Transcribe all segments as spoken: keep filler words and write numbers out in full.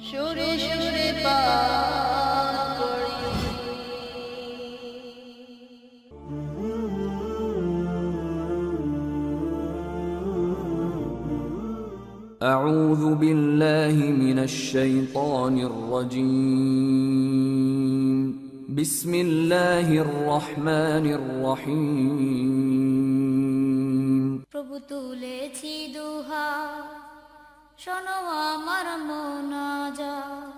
সুরে সুরে পার করি। أعوذ بالله من الشيطان الرجيم بسم الله الرحمن الرحيم প্রভু তুলেছি দুহাত, শোনো আমার মোনাজাত।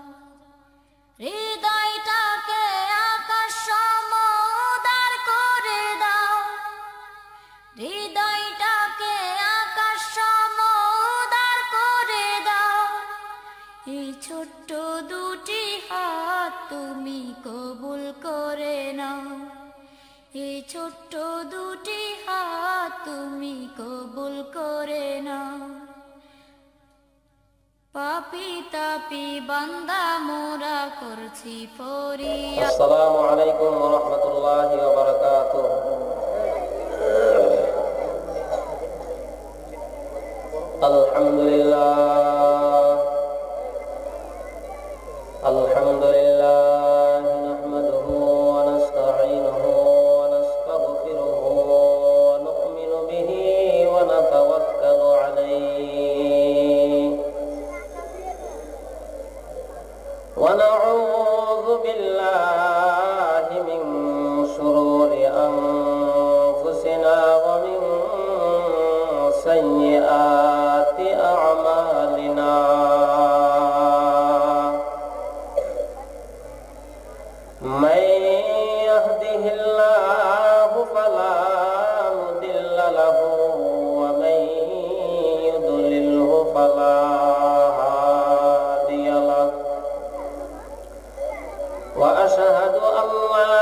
হৃদয়টাকে আকাশ সম উদার করে দাও, হৃদয়টাকে আকাশ সম উদার করে দাও। এই ছোট্ট দুটি হাত তুমি কবুল করে নাও, এই ছোট্ট দুটি হাত তুমি কবুল করে নাও। পাপী তাপী বান্দা মোরা করছি ফরিয়াদ। আসসালামু আলাইকুম ওয়া রাহমাতুল্লাহি ওয়া বারাকাতুহু। আলহামদুলিল্লাহ আলহামদুলিল্লাহ নাহমাদুহু ওয়া নাস্তাঈনুহু ওয়া নাস্তাগফিরুহু ওয়া নু'মিনু বিহি ওয়া নাতাওয়াক্কালু আলাইহি ওয়া নাউযু বিল্লাহি মিন শুরুরি আনফুসিনা ওয়া মিন সাইয়্যাতি আ'মালিনা। من يهده الله فلا مضل له ومن يضلله فلا هادي له وأشهد أن لا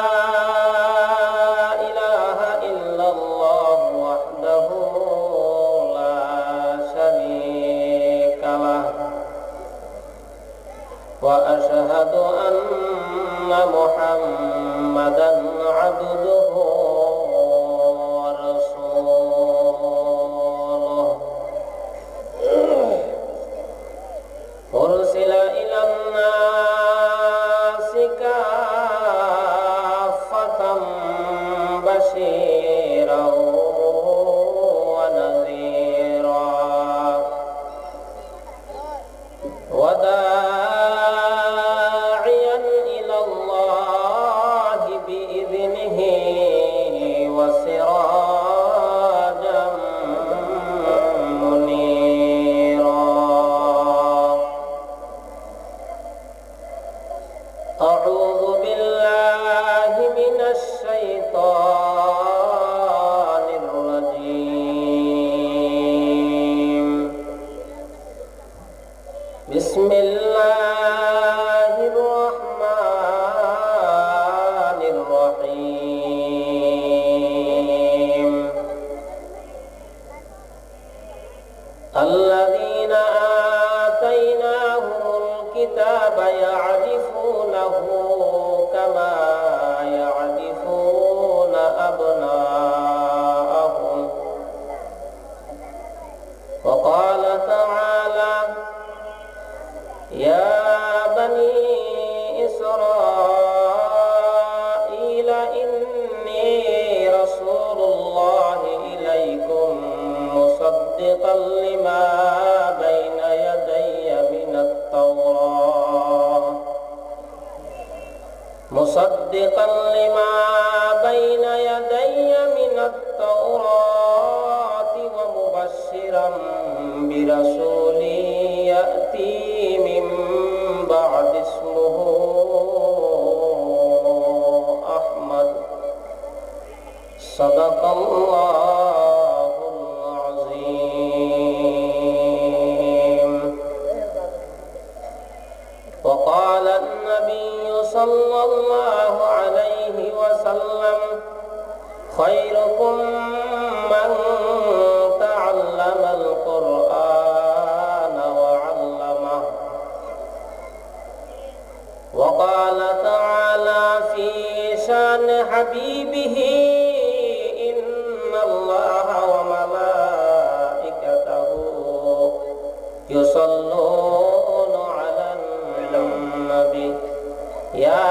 إله إلا الله وحده لا شريك له وأشهد أن محمدًا عبده ورسوله أرسل إلى الناس كافة بشيرًا ونذيرًا وداعيًا إلى الله بإذنه وسراجًا منيرًا. أعوذ بالله من الشيطان الرجيم. بسم الله الرحمن الرحيم. الذين آتيناهم الكتاب يعرفونه كما يعرفون أبناءهم. وقال تعالى: يا بني إسرائيل إني رسول الله إليكم مصدقا لما بين يدي من التوراة مصدقا لما بين يدي من التوراة ومبشرا برسول يأتي من بعد اسمه أحمد. صدق الله العظيم. وقال النبي صلى الله عليه وسلم: خيركم من تعلم القرآن وعلمه. وقال تعالى في شان حبيبه: إن الله وملائكته يصلون على يا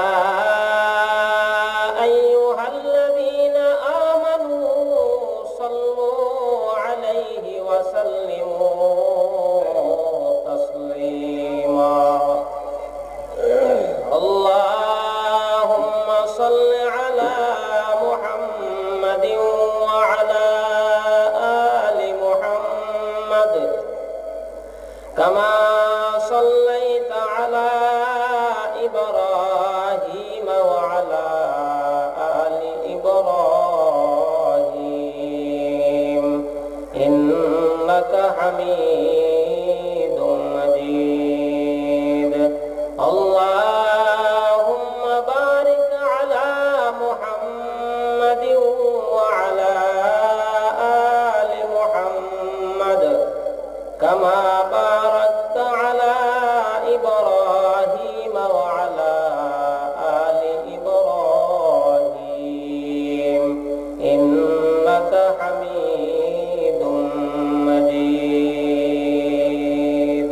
أيها الذين آمنوا صلوا عليه وسلموا تسليما اللهم صل على محمد وعلى آل محمد كما صليت على إبراهيم وعلى آل إبراهيم إنك حميد مجيد اللهم بارك على محمد وعلى آل محمد كما باركت على إبراهيم وعلى آل إبراهيم إنك حميد مجيد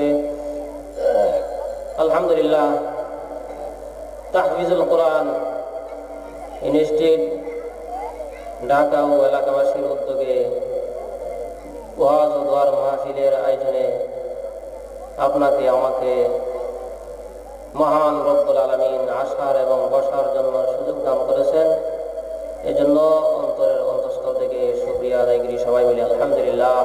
الحمد لله তাহফিজুল কোরআন ইনস্টিটিউট ঢাকা ও এলাকাবাসীর উদ্যোগে ওয়াজ ও দোয়ার মাহফিলের আয়োজনে আপনাকে আমাকে মহান রব্বুল আলামিন আসার এবং বসার জন্য সুযোগ দান করেছেন। এজন্য অন্তরের অন্তঃস্থল থেকে শুকরিয়া আদায় করি সবাই মিলে আলহামদুলিল্লাহ।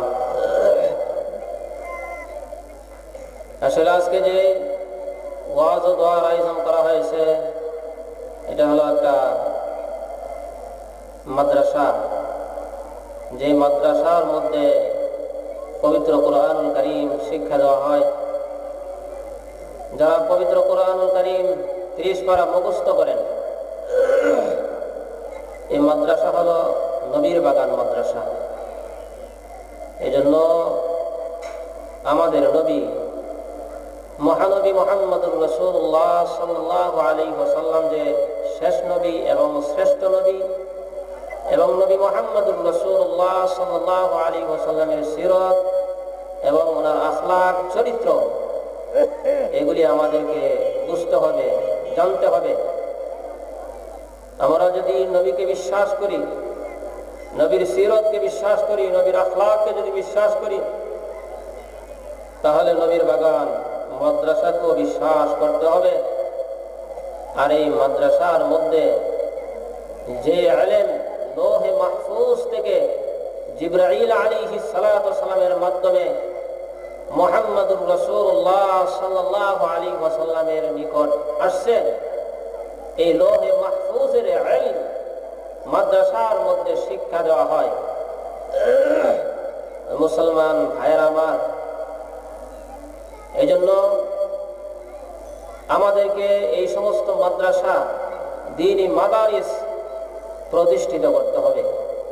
আসলে আজকে যে ওয়াজ ও দোয়ার আয়োজন করা হয়েছে এটা হলো একটা মাদ্রাসা, যে মাদ্রাসার মধ্যে পবিত্র কোরআনুল কারীম শিক্ষা দেওয়া হয়। যারা পবিত্র কোরআনুল কারীম ত্রিশ পারা মুখস্থ করেন, এই মাদ্রাসা হলো নবীর বাগান মাদ্রাসা। এই জন্য আমাদের নবী মহানবী মুহাম্মদুর রাসূলুল্লাহ সাল্লাল্লাহু আলাইহি ওয়াসাল্লাম যে শেষ নবী এবং শ্রেষ্ঠ নবী, এবং নবী মুহাম্মদুর রাসূলুল্লাহ সাল্লাল্লাহু আলাইহি ওয়াসাল্লামের সিরাত এবং ওনার আখলাক চরিত্র, এগুলি আমাদেরকে বুঝতে হবে, জানতে হবে। আমরা যদি নবীকে বিশ্বাস করি, নবীর সিরাতকে বিশ্বাস করি, নবীর আখলাককে যদি বিশ্বাস করি, তাহলে নবীর বাগান মাদ্রাসাকেও বিশ্বাস করতে হবে। আর এই মাদ্রাসার মধ্যে যে ইলম লৌহে মাহফুজ থেকে জিবরাইল আলাইহিস সালাতু ওয়াস সালামের মাধ্যমে মুহাম্মদুর রাসূলুল্লাহ সাল্লাল্লাহু আলাইহি ওয়াসাল্লামের নিকট আসছে, এই লৌহে মাহফুজের ইলম মাদ্রাসার মধ্যে শিক্ষা দেওয়া হয়। মুসলমান ভাইয়েরা আমার, এই জন্য আমাদেরকে এই সমস্ত মাদ্রাসা, দ্বীনি মাদারিস প্রতিষ্ঠিত করতে হবে।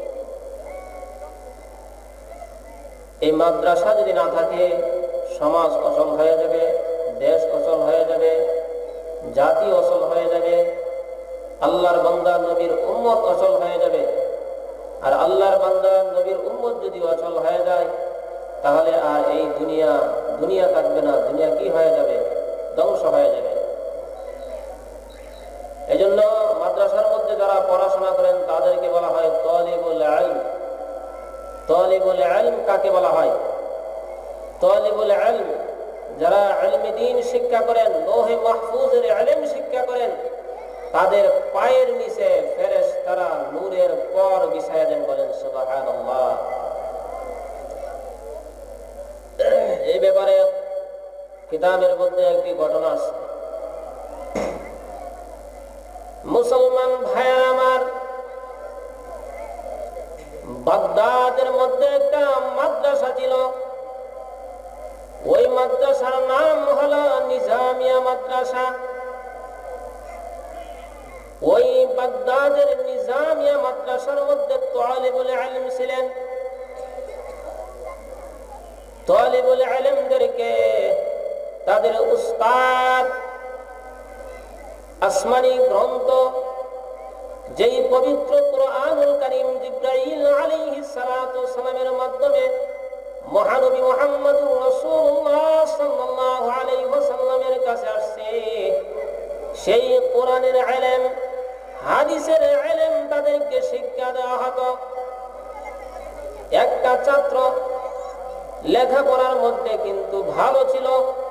এই মাদ্রাসা যদি না থাকে, সমাজ অচল হয়ে যাবে, দেশ অচল হয়ে যাবে, জাতি অচল হয়ে যাবে, আল্লাহর বান্দা নবীর উম্মত অচল হয়ে যাবে। আর আল্লাহর বান্দা নবীর উম্মত যদি অচল হয়ে যায়, তাহলে আর এই দুনিয়া দুনিয়া থাকবে না, দুনিয়া কি হয়ে যাবে? ধ্বংস হয়ে যাবে। এজন্য মাদ্রাসার মধ্যে যারা পড়াশোনা করেন তাদেরকে বলা হয় তালিবুল ইলম। তালিবুল ইলম কাকে বলা হয়? তালিবুল ইলম যারা ইলমে দ্বীন শিক্ষা করেন, লৌহে মাহফুজের ইলম শিক্ষা করেন, তাদের পায়ের নিচে ফেরেশতারা নূরের পর বিছায়া দেন। বলেন সুবহানাল্লাহ। এই ব্যাপারে কিতাবের মধ্যে একটি ঘটনা আছে। মুসলমান ভাইয়েরা আমার, বাগদাদের মধ্যে একটা মাদ্রাসা ছিল। ওই মাদ্রাসার নাম হলো নিজামিয়া মাদ্রাসা। ওই বাগদাদের নিজামিয়া মাদ্রাসার মধ্যে তালিবুল ইলম ছিলেন। তালিবুল ইলমদেরকে তাদের উস্তাদ আসমানি গ্রন্থ, যেই পবিত্র কোরআনুল কারীম জিবরাইল আলাইহিস সালাতু ওয়াস সালামের মাধ্যমে মহানবী মুহাম্মদুর রাসূলুল্লাহ সাল্লাল্লাহু আলাইহি ওয়াসাল্লামের কাছে আসছে, সেই কোরআনের ইলম হাদিসের ইলম তাদেরকে শিক্ষা দেওয়া হতো। একটা ছাত্র লেখাপড়ার মধ্যে কিন্তু ভালো ছিল,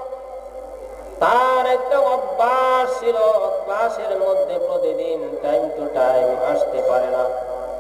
তার একটা অভ্যাস ছিল ক্লাসের মধ্যে প্রতিদিন টাইম টু টাইম আসতে পারে না।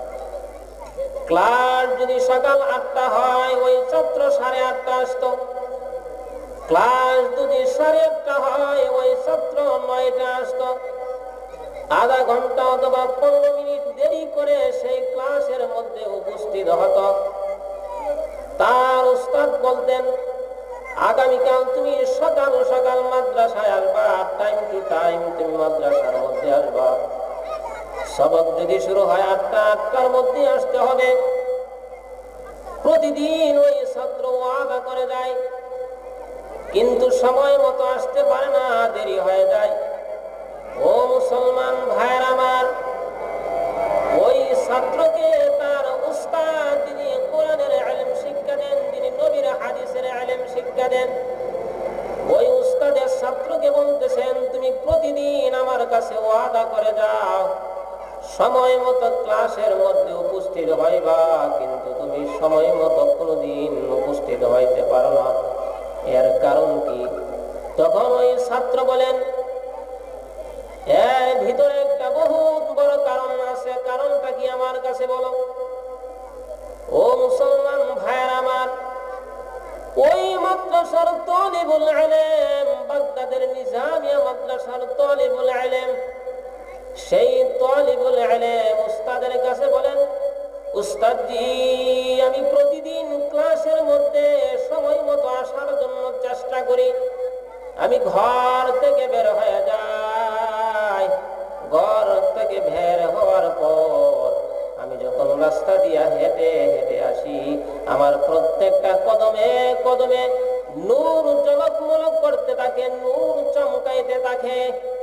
ক্লাস যদি সকাল আটটা হয় ওই ছাত্র সাড়ে আটটা আসতো, ক্লাস যদি সাড়ে আটটা হয় ওই ছাত্র নয়টা আসতো। আধা ঘন্টা অথবা পনেরো মিনিট দেরি করে সেই ক্লাসের মধ্যে উপস্থিত হতো। তার উস্তাদ বলতেন, আগামীকাল তুমি সকাল সকাল মাদ্রাসায় আসবা, টাইম টু টাইম তুমি মাদ্রাসার মধ্যে আসবা। সবক যদি শুরু হয় আটটা, আটটার মধ্যে আসতে হবে। প্রতিদিন ওই ছাত্র ওয়াদা করে যায়, কিন্তু সময় মতো আসতে পারে না, দেরি হয়ে যায়। ও মুসলমান ভাইয়ের আমার, ওই ছাত্রকে তার উস্তাদ যিনি কোরআনের ইলম শিক্ষা দেন, যিনি নবীর হাদিসের ইলম শিক্ষা দেন, ওই উস্তাদের ছাত্রকে বলতেছেন, তুমি প্রতিদিন আমার কাছে ওয়াদা করে যাও, সময় মতো ক্লাসের মধ্যে উপস্থিত হইবা, কিন্তু তুমি সময় মতো কোনোদিন উপস্থিত হইতে পারো না। এর কারণ কি? তখন ওই ছাত্র বলেন, এর ভিতরে একটা বহুত বড় কারণ আছে। কারণটা কি আমার কাছে বলো। ও মুসলমান ভাইয়ের আমার, ওই মাদ্রাসার তালিবুল ইলম, বাগদাদের নিজামিয়া মাদ্রাসার তালিবুল ইলম, সেই তালিবুল ইলম উস্তাদের কাছে বলেন, উস্তাদজি আমি প্রতিদিন ক্লাসের মধ্যে সময় মতো আসার জন্য চেষ্টা করি, আমি ঘর থেকে বের হয়ে যাই, ঘর থেকে বের হওয়ার পর আমি যখন রাস্তা দিয়া হেঁটে হেঁটে আসি, আমার প্রত্যেকটা কদমে কদমে নূর ঝলকমলক করতে থাকে, নূর চমকাইতে থাকে।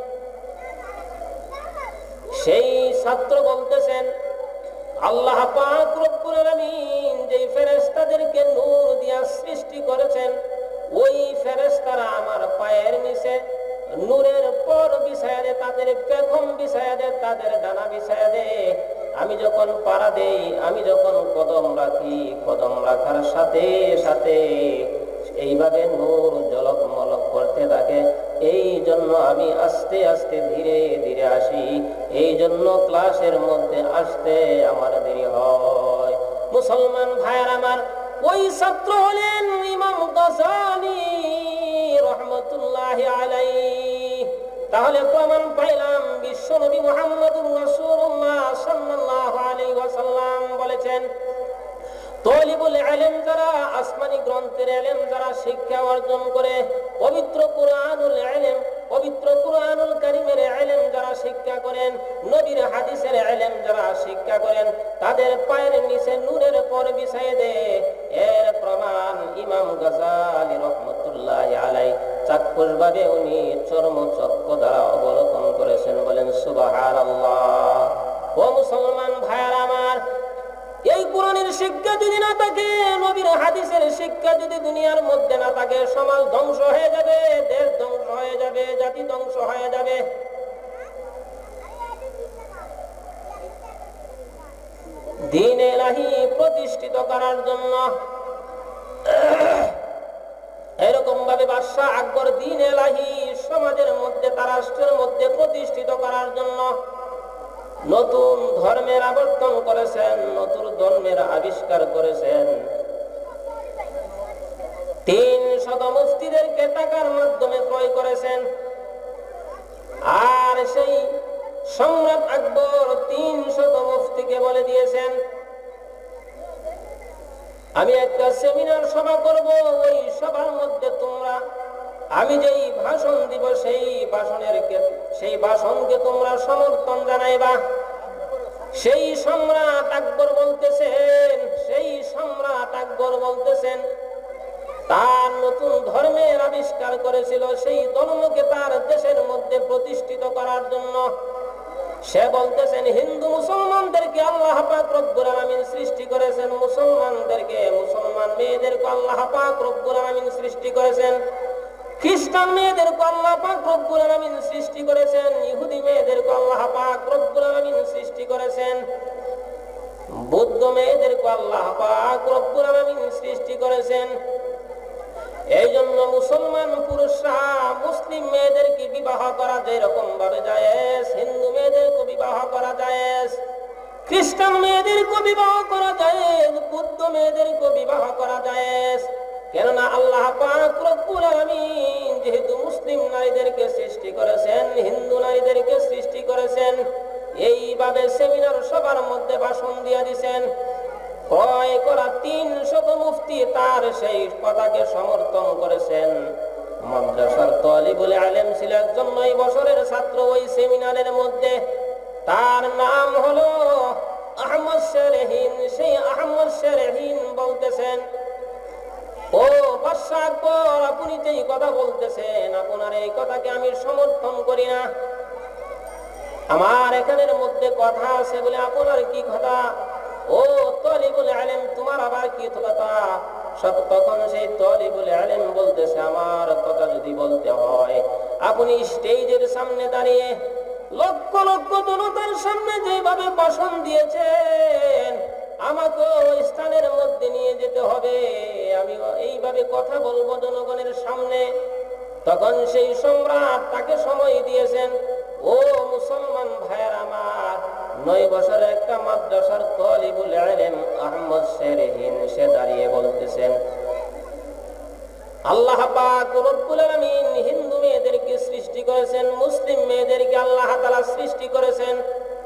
সেই ছাত্র বলতেছেন, আল্লাহ পাক রব্বুল আলামিন যেই ফেরেশতাদেরকে নূর দিয়া সৃষ্টি করেছেন, ওই ফেরেশতারা আমার পায়ের নিচে নূরের পর বিছায়া দে, তাদের পেখম বিছায়া দে, তাদের ডানা বিছায়া দে। আমি যখন পাড়া দেই, আমি যখন কদম রাখি, কদম রাখার সাথে সাথে এইভাবে নূর ঝলক মলক করতে থাকে। এই জন্য আমি আস্তে আস্তে ধীরে ধীরে আসি, এই জন্য ক্লাসের মধ্যে আসতে আমার দেরি হয়। মুসলমান ভাইয়ের আমার, ওই ছাত্র হলেন ইমাম গাযালি রাহমাতুল্লাহি আলাইহি। তাহলে প্রমাণ পাইলাম বিশ্ব নবী মুহাম্মদুর রাসূলুল্লাহ সাল্লাল্লাহু আলাইহি ওয়াসাল্লাম বলেছেন, তালিবুল ইলম যারা আসমানি গ্রন্থের ইলম যারা শিক্ষা অর্জন করে, পবিত্র কুরআনুল ইলম, পবিত্র কুরআনুল কারীমের ইলম যারা শিক্ষা করেন, নবীর হাদিসের ইলম যারা শিক্ষা করেন, তাদের পায়ের নিচে নূরের পর বিছায়ে দেয়। এর প্রমাণ ইমাম গাযালি রাহমাতুল্লাহি আলাইহি চাক্ষুষভাবে উনি চর্মচক্ষু দ্বারা অবলোকন করেছেন। বলেন সুবহানাল্লাহ। ও মুসলমান ভাইয়েরা আমার, এই কোরআনের শিক্ষা যদি না থাকে, নবীর হাদিসের শিক্ষা যদি দুনিয়ার মধ্যে না থাকে, সমাজ ধ্বংস হয়ে যাবে, দেশ ধ্বংস হয়ে যাবে, জাতি ধ্বংস হয়ে যাবে। দ্বীন ইলাহি প্রতিষ্ঠিত করার জন্য এরকম ভাবে বাদশাহ আকবর দ্বীন ইলাহি সমাজের মধ্যে, তার রাষ্ট্রের মধ্যে প্রতিষ্ঠিত করার জন্য নতুন ধর্মের আবর্তন করেছেন, নতুন ধর্মের আবিষ্কার করেছেন। তিন শত মুফতিদেরকে টাকার মাধ্যমে ক্রয় করেছেন। আর সেই সম্রাট আকবর তিন শত মুফতিকে বলে দিয়েছেন, আমি একটা সেমিনার সভা করব, ওই সভার মধ্যে তোমরা, আমি যেই ভাষণ দিব সেই ভাষণের সেই ভাষণকে তোমরা সমর্থন জানাইবা। সেই সম্রাট আকবর বলতেছেন, সেই সম্রাট আকবর বলতেছেন তার নতুন ধর্মের আবিষ্কার করেছিল, সেই ধর্মকে তার দেশের মধ্যে প্রতিষ্ঠিত করার জন্য সে বলতেছেন, হিন্দু মুসলমানদেরকে আল্লাহ পাক রব্বুল আলামিন সৃষ্টি করেছেন, মুসলমানদেরকে, মুসলমান মেয়েদেরকে আল্লাহ পাক রব্বুল আলামিন সৃষ্টি করেছেন। খ্রিস্টান মেয়েদেরকে আল্লাহ পাক রব্বুল আলামিন সৃষ্টি করেছেন, ইহুদি মেয়েদেরকে আল্লাহ পাক রব্বুল আলামিন সৃষ্টি করেছেন, বৌদ্ধ মেয়েদেরকে আল্লাহ পাক রব্বুল আলামিন সৃষ্টি করেছেন। এই জন্য মুসলমান পুরুষরা মুসলিম মেয়েদেরকে বিবাহ করা যেরকম ভাবে জায়েজ, হিন্দু মেয়েদেরকে বিবাহ করা জায়েজ, খ্রিস্টান মেয়েদেরকে বিবাহ করা জায়েজ, বৌদ্ধ মেয়েদেরকে বিবাহ করা জায়েজ। কেননা আল্লাহ পাক রব্বুল আলামিন যেহেতু মুসলিম নারীদেরকে সৃষ্টি করেছেন, হিন্দু নারীদেরকে সৃষ্টি করেছেন, এইভাবে সেমিনার সবার মধ্যে ভাষণ দিয়ে দিয়েছেন। ক্রয় করা তিন শত মুফতি তার সেই কথাকে সমর্থন করেছেন। মাদ্রাসার তালিবুল ইলম ছিল একজন নয় বছরের ছাত্র ওই সেমিনারের মধ্যে, তার নাম হলো আহমদ শেরহিন। সেই আহমদ শেরহিন বলতেছেন, ও বাদশা আকবর, আপনি যে কথা বলতেছেন আপনার এই কথাকে আমি সমর্থন করি না। আমার এখানের মধ্যে কথা আছে বলে আপনার কি কথা? ও তালিবুল ইলম, তোমার আবার কি কথা? সব তখন সেই তালিবুল ইলম বলতেছে, আমার কথা যদি বলতে হয় আপনি স্টেজের সামনে দাঁড়িয়ে লক্ষ লক্ষ জনতার সামনে যেভাবে ভাষণ দিয়েছেন, আমাকে ওই স্থানের মধ্যে নিয়ে যেতে হবে, আমি এইভাবে কথা বলবো জনগণের সামনে। তখন সেই সম্রাট তাকে সময় দিয়েছেন। ও মুসলমান ভাইয়ের আমার, নয় বছরের একটা মাদ্রাসার তালিবুল ইলম আহমদ শেরহিন সে দাঁড়িয়ে বলতেছেন, আল্লাহ পাক রব্বুল আলামিন হিন্দু মেয়েদেরকে সৃষ্টি করেছেন, মুসলিম মেয়েদেরকে আল্লাহ তাআলা সৃষ্টি করেছেন,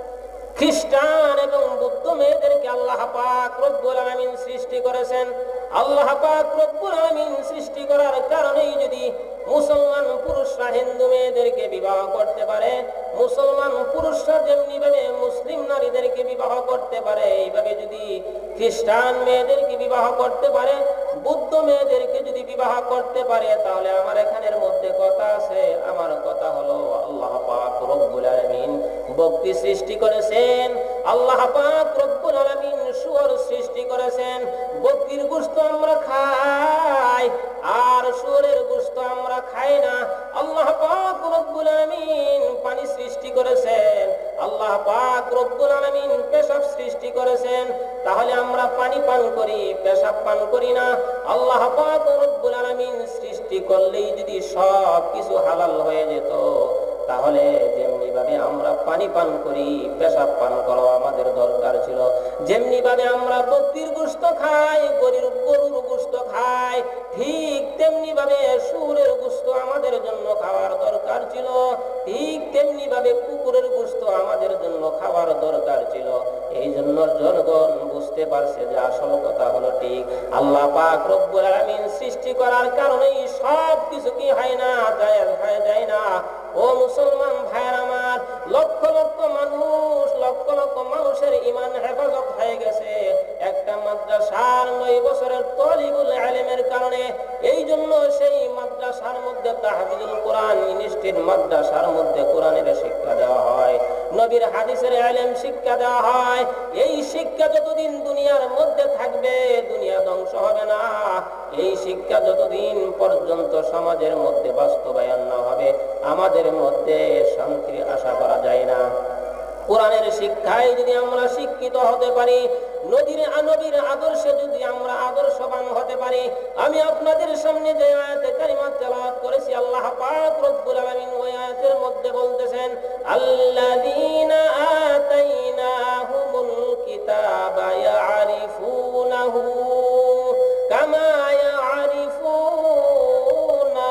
খ্রিস্টান এবং বৌদ্ধ মেয়েদেরকে আল্লাহ পাক রব্বুল আলামিন সৃষ্টি করেছেন। আল্লাহ পাক রব্বুল আলামিন সৃষ্টি করার কারণেই যদি মুসলমান পুরুষরা হিন্দু মেয়েদেরকে বিবাহ করতে পারে, মুসলমান পুরুষরা যেমনি ভাবে মুসলিম নারীদেরকে বিবাহ করতে পারে, এইভাবে যদি খ্রিস্টান মেয়েদেরকে বিবাহ করতে পারে, বৌদ্ধ মেয়েদেরকে যদি বিবাহ করতে পারে, তাহলে আমার এখানের মধ্যে কথা আছে। আমার কথা হলো আল্লাহ পাক রব্বুল আলামিন বকরি সৃষ্টি করেছেন, আল্লাহ পাক রব্বুল আলামিন শুয়োর সৃষ্টি করেছেন। বকরির গোশত আমরা খাই আর শুয়োরের গোশত আমরা খাই না। আল্লাহ পাক রব্বুল আলামিন পানি সৃষ্টি করেছেন, আল্লাহ পাক রব্বুল আলামিন পেশাব সৃষ্টি করেছেন, তাহলে আমরা পানি পান করি, পেশাব পান করি না। আল্লাহ পাক রব্বুল আলামিন সৃষ্টি করলেই যদি সব কিছু হালাল হয়ে যেত, তাহলে যেমনি ভাবে আমরা পানি পান করি, পেশাব পান করা আমাদের দরকার ছিল। যেমনি ভাবে আমরা বকরির গোশত খাই, গরুর গরুর গোশত খাই, ঠিক তেমনি ভাবে শুয়োরের গোশত আমাদের জন্য খাওয়ার দরকার ছিল। ঠিক তেমনি ভাবে কুকুরের গোশত আমাদের জন্য খাওয়ার দরকার ছিল। এই জন্য জনগণ বুঝতে পারছে যে আসল কথা হলো ঠিক, আল্লাহ পাক রব্বুল আলামিন সৃষ্টি করার কারণেই সব কিছু কি হয় না, জায়েজ হয়ে যায় না। ও মুসলমান ভাইয়ের আমার, লক্ষ লক্ষ মানুষ, লক্ষ লক্ষ মানুষের ঈমান হেফাজত হয়ে গেছে একটা মাদ্রাসার নয় বছরের তালিবুল ইলমের কারণে। এই জন্য সেই মাদ্রাসার মধ্যে তাহফিজুল কোরআন ইনস্টিটিউট মাদ্রাসার মধ্যে কোরআনের শিক্ষা দেওয়া হয়, নবীর হাদিসের ইলম শিক্ষা দেওয়া হয়। এই শিক্ষা যতদিন দুনিয়ার মধ্যে থাকবে, দুনিয়া ধ্বংস হবে না। এই শিক্ষা যতদিন পর্যন্ত সমাজের মধ্যে বাস্তবায়ন না হবে, আমাদের মধ্যে শান্তির আশা করা যায় না। কোরআনের শিক্ষায় যদি আমরা শিক্ষিত হতে পারি, নবীর নবীর আদর্শে যদি আমরা আদর্শবান হতে পারি, আমি আপনাদের সামনে যে আয়াতে কারিমা তেলাওয়াত করেছি, আল্লাহ পাক রব্বুল আলামিন ওই আয়াতের মধ্যে বলতেছেন, আল্লাযীনা আতাইনাহুমুল কিতাবা ইয়ারিফুনাহু কামা ইয়ারিফুনা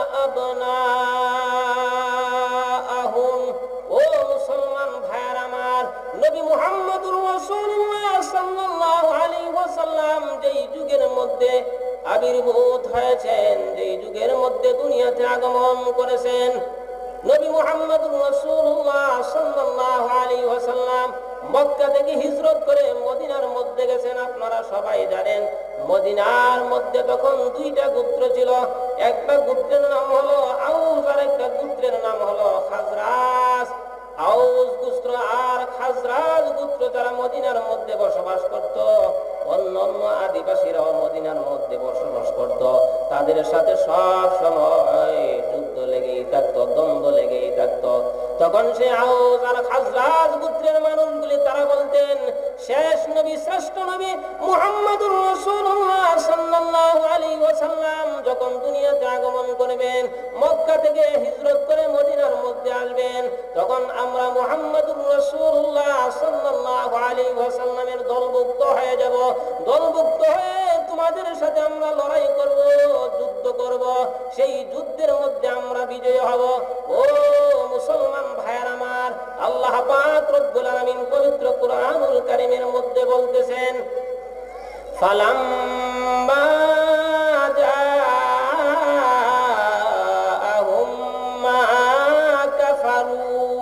আবনাআহুম। ও মুসলমান ভাইয়ের আমার, নবী মুহাম্মদুর রাসূলুল্লাহ সাল্লাল্লাহু আলাইহি ওয়াসাল্লাম যেই যুগের মধ্যে আবির্ভূত হয়েছেন, যেই যুগের মধ্যে দুনিয়াতে আগমন করেছেন, নবী মুহাম্মদুর রাসূলুল্লাহ সাল্লাল্লাহু আলাইহি ওয়াসাল্লাম মক্কা থেকে হিজরত করে মদিনার মধ্যে গেছেন। আপনারা সবাই জানেন মদিনার মধ্যে তখন দুইটা গোত্র ছিল, একটা গোত্রের নাম হলো আউস আর একটা গোত্রের নাম হলো খাজরাজ। আউস গোত্র আর খাজরাজ গোত্র যারা মদিনার মধ্যে বসবাস করত, অন্যান্য আদিবাসীরাও মদিনার মধ্যে বসবাস করত, তাদের সাথে সব সময় তখন সে আউস আর খাজরাজ গোত্রের মানুষগুলি তারা বলতেন, শেষ নবী শ্রেষ্ঠ নবী মুহাম্মদুর রাসূলুল্লাহ সাল্লাল্লাহু আলাইহি ওয়াসাল্লাম যখন দুনিয়াতে আগমন করবেন, মক্কা থেকে হিজরত করে মদিনার মধ্যে আসবেন, তখন আমরা মুহাম্মদুর রাসূলুল্লাহ সাল্লাল্লাহু আলাইহি ওয়াসাল্লামের দলভুক্ত হয়ে যাব। দলভুক্ত হয়ে তোমাদের সাথে আমরা লড়াই করব, যুদ্ধ করব, সেই যুদ্ধের মধ্যে আমরা বিজয়ী হব। ও মুসলমান ভাইয়ের আমার, আল্লাহ পাক রব্বুল আলামিন পবিত্র কুরআনুল কারীমের মধ্যে বলতেছেন, ফালাম্মা জাআহুম মা কাফারু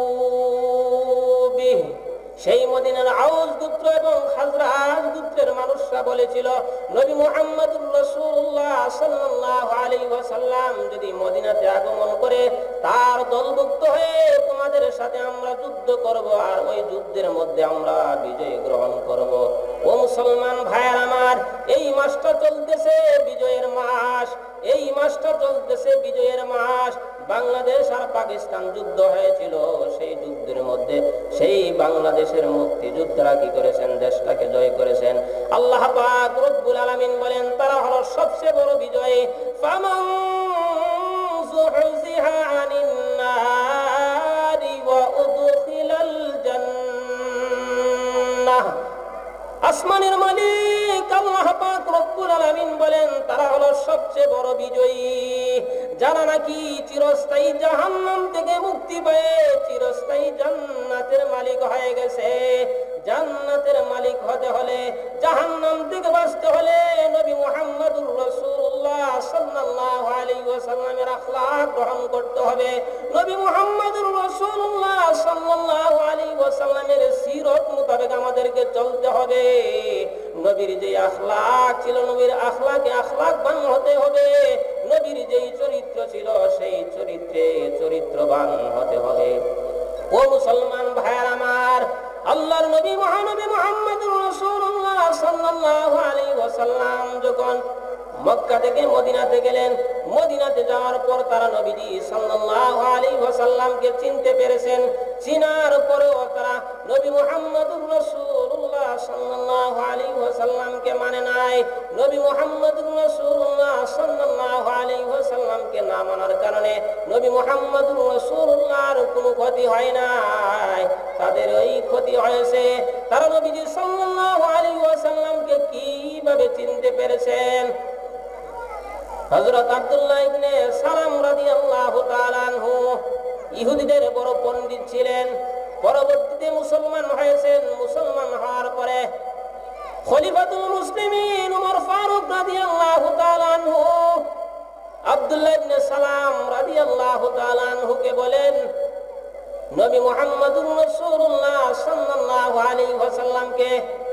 বিহি, সেই মদিনার আউস গোত্র এবং খাজরাজ গোত্রের মানুষরা বলেছিল, নবী মুহাম্মদুর রাসূলুল্লাহ সাল্লাল্লাহু আলাইহি ওয়াসাল্লাম যদি মদিনাতে আগমন করে তার দলভুক্ত হয়ে তোমাদের সাথে আমরা যুদ্ধ করব, আর ওই যুদ্ধের মধ্যে আমরা বিজয় গ্রহণ করব। ও মুসলমান ভাইয়ের আমার, এই মাসটা চলতেছে বিজয়ের মাস, এই মাসটা চলতেছে বিজয়ের মাস। বাংলাদেশ আর পাকিস্তান যুদ্ধ হয়েছিল, সেই যুদ্ধের মধ্যে সেই বাংলাদেশের মুক্তিযোদ্ধারা কি করেছেন? দেশটাকে জয় করেছেন। আল্লাহ পাক রব্বুল আলামিন বলেন, তারা হলো সবচেয়ে বড় বিজয়ী। ফামান যুহজিহা আনিন নারি ওয়া উদখিলাল জান্নাহ, আসমানের মালিক আল্লাহ পাক রব্বুল আলামিন বলেন, তারা হলো সবচেয়ে বড় বিজয়ী, যারা নাকি চিরস্থায়ী জাহান্নাম থেকে মুক্তি পেয়ে চিরস্থায়ী জান্নাতের মালিক হয়ে গেছে। জান্নাতের মালিক হতে হলে, জাহান্নাম থেকে বাঁচতে হলে নবী মুহাম্মদুর রাসূলুল্লাহ সাল্লাল্লাহু আলাইহি ওয়াসাল্লামের আখলাক গ্রহণ করতে হবে। নবী মুহাম্মদুর রাসূলুল্লাহ সাল্লাল্লাহু আলাইহি ওয়াসাল্লামের সিরত মোতাবেক আমাদেরকে চলতে হবে। নবীর যে আখলাক ছিল, নবীর আখলাকে আখলাকবান হতে হবে। নবীর যেই চরিত্র ছিল, সেই চরিত্রে চরিত্রবান হতে হবে। ও মুসলমান ভাইয়ের আমার, আল্লাহর নবী মহানবী মুহাম্মদুর রাসূলুল্লাহ সাল্লাল্লাহু আলাইহি ওয়াসাল্লাম যখন মক্কা থেকে মদিনাতে গেলেন, মদিনাতে যাওয়ার পর তারা নবীজি সাল্লাল্লাহু আলাইহি ওয়াসাল্লামকে চিনতে পেরেছেন। চিনার পরেও তারা নবী মুহাম্মদুর রাসূলুল্লাহ সাল্লাল্লাহু আলাইহি ওয়াসাল্লামকে মানে নাই। নবী মুহাম্মদুর রাসূলুল্লাহ সাল্লাল্লাহু আলাইহি ওয়াসাল্লামকে না মানার কারণে নবী মুহাম্মদুর রাসূলুল্লাহর কোনো ক্ষতি হয় নাই, তাদের ওই ক্ষতি হয়েছে। তারা নবীজি সাল্লাল্লাহু আলাইহি ওয়াসাল্লামকে কিভাবে চিনতে পেরেছেন? হযরত আব্দুল্লাহ ইবনে সালাম রাদিয়াল্লাহু তাআলা আনহু ইহুদিদের বড় পণ্ডিত ছিলেন, পরবর্তীতে মুসলমান হয়েছেন। মুসলমান হওয়ার পরে খলিফাতুল মুসলিমিন ওমর ফারুক রাদিয়াল্লাহু তাআলা আনহু আব্দুল্লাহ ইবনে সালাম রাদিয়াল্লাহু তাআলা আনহুকে বলেন, নবী মুহাম্মদুর রাসূলুল্লাহ সাল্লাল্লাহু আলাইহি ওয়াসাল্লামকে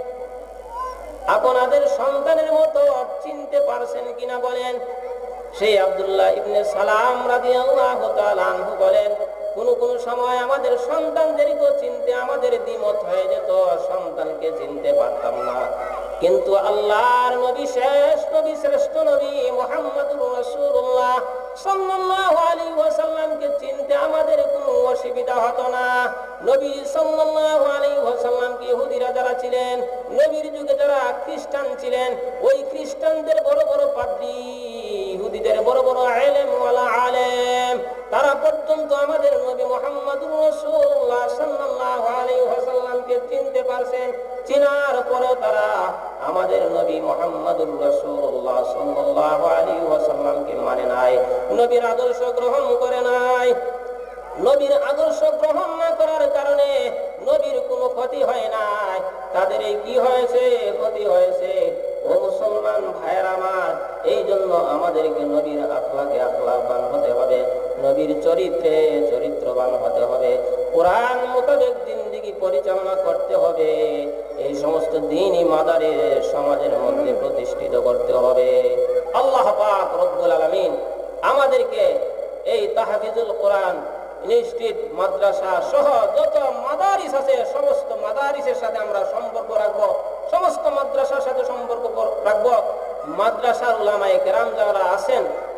আপনাদের সন্তানের মতো চিনতে পারছেন কিনা বলেন। সেই আব্দুল্লাহ ইবনে সালাম রাদিয়াল্লাহু তাআলা আনহু বলেন, কোন কোন সময় আমাদের সন্তানদেরকে চিনতে আমাদের দ্বিমত হয়ে যেত, সন্তানকে চিনতে পারতাম না। কিন্তু আল্লাহর নবী, শেষ নবী, শ্রেষ্ঠ নবী মুহাম্মদুর রাসূলুল্লাহ সাল্লাল্লাহু আলাইহি ওয়াসাল্লামকে চিনতে আমাদের কোনো অসুবিধা হতো না। নবী সাল্লাল্লাহু আলাইহি ওয়াসাল্লামকে ইহুদিরা যারা ছিলেন, নবীর যুগে যারা খ্রিস্টান ছিলেন, ওই খ্রিস্টানদের বড় বড় পাদ্রী, ইহুদিদের বড় বড় আলেম ওয়ালা আলেম, তারা পর্যন্ত আমাদের নবী মুহাম্মদুর রাসূলুল্লাহ সাল্লাল্লাহু আলাইহি ওয়াসাল্লামকে চিনতে পারছেন। চিনার পরেও তারা আমাদের নবী মুহাম্মদুর রাসূলুল্লাহ সাল্লাল্লাহু আলাইহি ওয়াসাল্লামকে মানে নাই, নবীর আদর্শ গ্রহণ করে নাই। নবীর আদর্শ গ্রহণ না করার কারণে নবীর কোনো ক্ষতি হয় নাই, তাদের এই কি হয়েছে? ক্ষতি হয়েছে। ও মুসলমান ভাইয়ের আমার, এই জন্য আমাদেরকে নবীর আখলাকে আখলাকবান হতে হবে, নবীর চরিত্রে চরিত্রবান হতে হবে, কোরআন মোতাবেক জিন্দেগি পরিচালনা করতে হবে। এই সমস্ত দ্বীনি মাদারে সমাজের মধ্যে প্রতিষ্ঠিত করতে হবে। আল্লাহ পাক রব্বুল আলামিন আমাদেরকে এই তাহফিজুল কোরআন ইনস্টিটিউট, মাদ্রাসা সহ যত মাদারিস আছে, সমস্ত মাদারিসের সাথে আমরা সম্পর্ক রাখবো, সমস্ত মাদ্রাসার সাথে সম্পর্ক রাখবো। মাদ্রাসার উলামায়ে কেরাম যারা আছেন,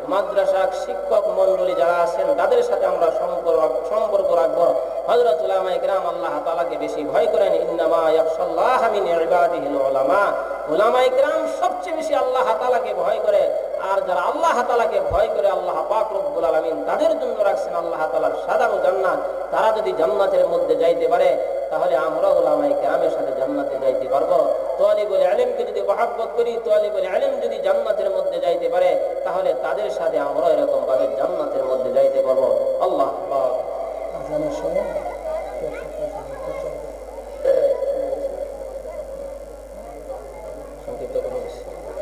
মাদ্রাসা শিক্ষক মন্ডলী যারা আছেন তাদের সাথে আমরা সম্পর্ক সম্পর্ক রাখবো। হযরত উলামায়ে কেরাম আল্লাহ তাআলাকে বেশি ভয় করেন। ইন্নামা ইয়াখশাল্লাহ মিন ইবাদিহিল উলামা, উলামায়ে কেরাম সবচেয়ে বেশি আল্লাহ তাআলাকে ভয় করে। আর যারা আল্লাহ তাআলাকে ভয় করে আল্লাহ পাক রব্বুল আলামিন তাদের জন্য রাখছেন আল্লাহ তাআলার সাধারণ জান্নাত। তারা যদি জান্নাতের মধ্যে যাইতে পারে তাহলে আমরা উলামায়ে কেরামের সাথে জান্নাতে যাইতে পারবো। তালিবুল ইলমকে যদি মহব্বত করি, তালিবুল ইলম যদি জান্নাতের মধ্যে যাইতে পারে তাহলে তাদের সাথে আমরা এরকম ভাবে জান্নাতের মধ্যে যাইতে পারবো। আল্লাহ পাক আযানের সময় সংক্ষিপ্ত করে দিচ্ছি।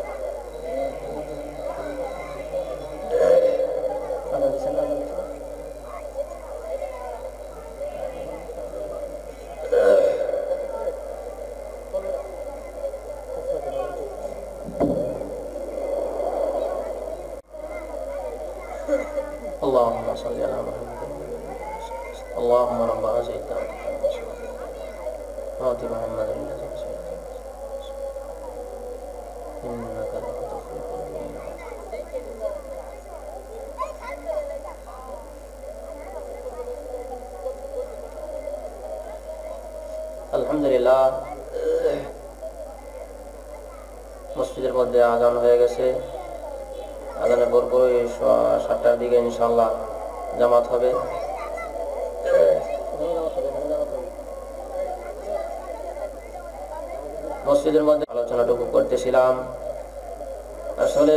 اللهم صل على محمد اللهم رب هذه الدعوة آت محمد الذي إنك لا تخلق الميعاد. আলহামদুলিল্লাহ, মসজিদের মধ্যে আজান হয়ে গেছে। আজানের পরপরই সাতটার দিকে ইনশাআল্লাহ জামাত হবে। মসজিদের মধ্যে আলোচনাটুকু করতেছিলাম। আসলে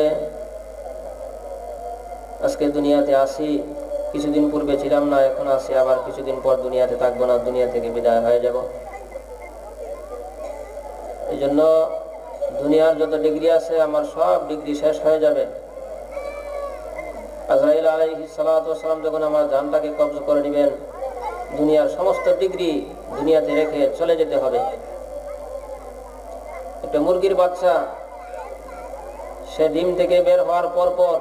আজকে দুনিয়াতে আসি, কিছুদিন পূর্বে ছিলাম না, এখন আসি, আবার কিছুদিন পর দুনিয়াতে থাকবো না, দুনিয়া থেকে বিদায় হয়ে যাব। এই জন্য দুনিয়ার যত ডিগ্রি আছে আমার সব ডিগ্রি শেষ হয়ে যাবে। আজরাইল আলাইহিস সালাতু ওয়াস সালাম যখন আমার জানটাকে কবজ করে নেবেন, দুনিয়ার সমস্ত ডিগ্রি দুনিয়াতে রেখে চলে যেতে হবে। একটা মুরগির বাচ্চা সে ডিম থেকে বের হওয়ার পর পর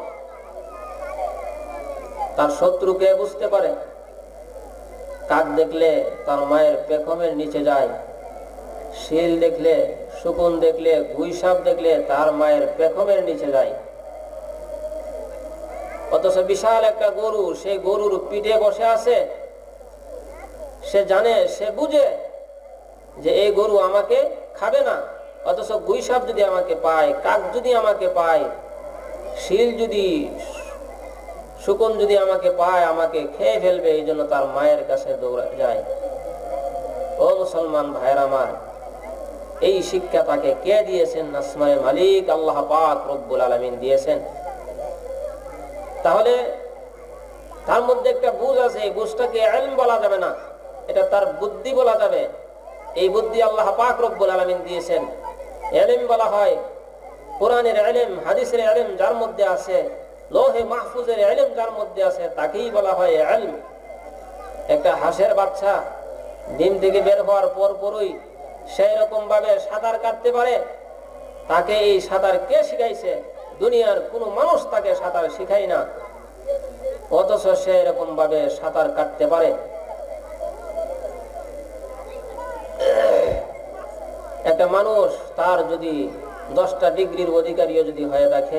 তার শত্রুকে বুঝতে পারে। কাক দেখলে তার মায়ের পেখমের নিচে যায়, শিল দেখলে, শকুন দেখলে, গুইসাপ দেখলে তার মায়ের পেখমের নিচে যায়। অথচ বিশাল একটা গরু, সেই গরুর পিঠে বসে আছে, সে জানে, সে বুঝে যে এই গরু আমাকে খাবে না। অথচ গুইসাপ যদি আমাকে পায়, কাক যদি আমাকে পায়, শিল যদি, শকুন যদি আমাকে পায়, আমাকে খেয়ে ফেলবে। এই জন্য তার মায়ের কাছে দৌড়া যায়। ও মুসলমান ভাইয়ের আমার, এই শিক্ষা তাকে কে দিয়েছেন? আসমানের মালিক আল্লাহ পাক রব্বুল আলামিন দিয়েছেন। তাহলে তার মধ্যে একটা বুঝ আছে, এই বুঝটাকে ইলম বলা যাবে না, এটা তার বুদ্ধি বলা যাবে। এই বুদ্ধি আল্লাহ পাক রব্বুল আলামিন দিয়েছেন। ইলম বলা হয় কোরআনের ইলম, হাদিসের ইলম যার মধ্যে আছে, লৌহে মাহফুজের ইলম যার মধ্যে আছে, তাকেই বলা হয় ইলম। একটা হাঁসের বাচ্চা ডিম থেকে বের হওয়ার পর পরই সেই রকম ভাবে সাঁতার কাটতে পারে। তাকে এই সাঁতার কে শিখাইছে? দুনিয়ার কোনো মানুষ তাকে সাঁতার শিখায় না, অথচ সে এরকম ভাবে সাঁতার কাটতে পারে। একটা মানুষ তার যদি দশটা ডিগ্রির অধিকারীও যদি হয়ে থাকে,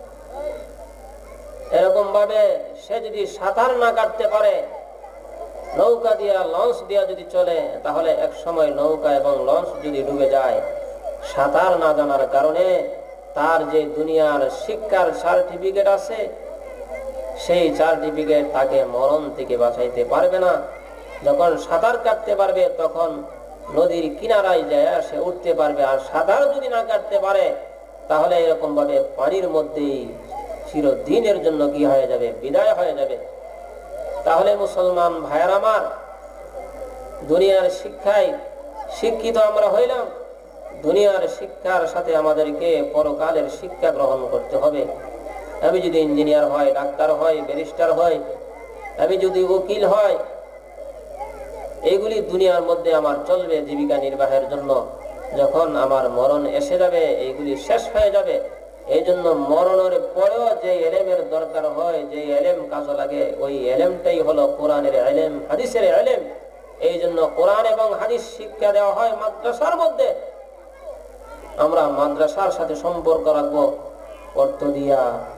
এরকম ভাবে সে যদি সাঁতার না কাটতে পারে, নৌকা দিয়া, লঞ্চ দিয়া যদি চলে, তাহলে এক সময় নৌকা এবং লঞ্চ যদি ডুবে যায়, সাঁতার না জানার কারণে তার যে দুনিয়ার শিক্ষার সার্টিফিকেট আছে, সেই সার্টিফিকেট তাকে মরণ থেকে বাঁচাইতে পারবে না। যখন সাঁতার কাটতে পারবে তখন নদীর কিনারায় যায় সে উঠতে পারবে। আর সাঁতার যদি না কাটতে পারে তাহলে এরকম ভাবে পানির মধ্যেই চিরদিনের জন্য কি হয়ে যাবে? বিদায় হয়ে যাবে। তাহলে মুসলমান ভাইয়ের আমার, দুনিয়ার শিক্ষায় শিক্ষিত আমরা হইলাম, দুনিয়ার শিক্ষার সাথে আমাদেরকে পরকালের শিক্ষা গ্রহণ করতে হবে। আমি যদি ইঞ্জিনিয়ার হয়, ডাক্তার হয়, ব্যারিস্টার হয়, আমি যদি উকিল হয়, এইগুলি দুনিয়ার মধ্যে আমার চলবে জীবিকা নির্বাহের জন্য। যখন আমার মরণ এসে যাবে এইগুলি শেষ হয়ে যাবে। এই জন্য মরণের পরেও যে এলেমের দরকার হয়, যে এলেম কাজে লাগে, ওই এলেমটাই হলো কোরআনের এলেম, হাদিসের এলেম। এই জন্য কোরআন এবং হাদিস শিক্ষা দেওয়া হয় মাদ্রাসার মধ্যে। আমরা মাদ্রাসার সাথে সম্পর্ক রাখবো অর্থ দিয়া,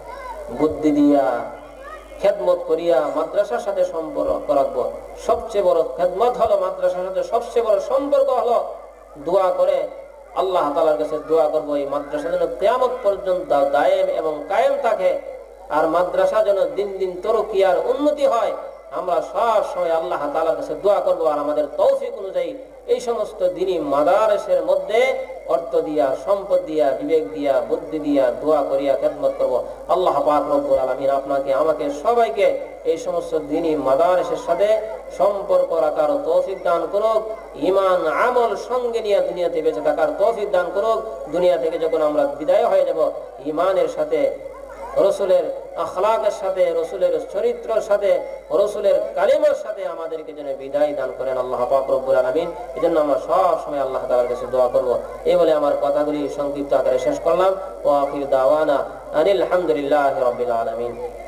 বুদ্ধি দিয়া খেদমত করিয়া মাদ্রাসার সাথে সম্পর্ক রাখবো। সবচেয়ে বড় খেদমত হলো মাদ্রাসার সাথে, সবচেয়ে বড় সম্পর্ক হলো দোয়া করে আল্লাহ তাআলার কাছে দোয়া করবো এই মাদ্রাসা যেন কিয়ামত পর্যন্ত দায়েম এবং কায়েম থাকে, আর মাদ্রাসা যেন দিন দিন তরক্কি আর উন্নতি হয়। আমরা সব সময় আল্লাহ তাআলার কাছে দোয়া করবো, আর আমাদের তৌফিক অনুযায়ী এই সমস্ত দিনই মাদারসের মধ্যে অর্থ দিয়া, সম্পদ দিয়া, বিবেক দিয়া, বুদ্ধি দিয়া দোয়া করিয়া খেদমত করব। আল্লাহ পাক রব্বুল আলামিন আপনাকে আমাকে সবাইকে এই সমস্ত দিনই মাদারসের সাথে সম্পর্ক রাখার তৌফিক দান করুক, ঈমান আমল সঙ্গে নিয়ে দুনিয়াতে বেঁচে থাকার তৌফিক দান করুক। দুনিয়া থেকে যখন আমরা বিদায় হয়ে যাব, ঈমানের সাথে, রসুলের আখলাকের সাথে, রসুলের চরিত্রের সাথে, রসুলের কালিমার সাথে আমাদেরকে যেন বিদায় দান করেন আল্লাহ পাক রব্বুল আলামিন। এজন্য আমরা সব সময় আল্লাহ তাআলার কাছে দোয়া করব। এই বলে আমার কথাগুলি সংক্ষিপ্ত আকারে শেষ করলাম। ওয়া আখির দাওয়ানা আনিল হামদুলিল্লাহি রাব্বিল আলামিন।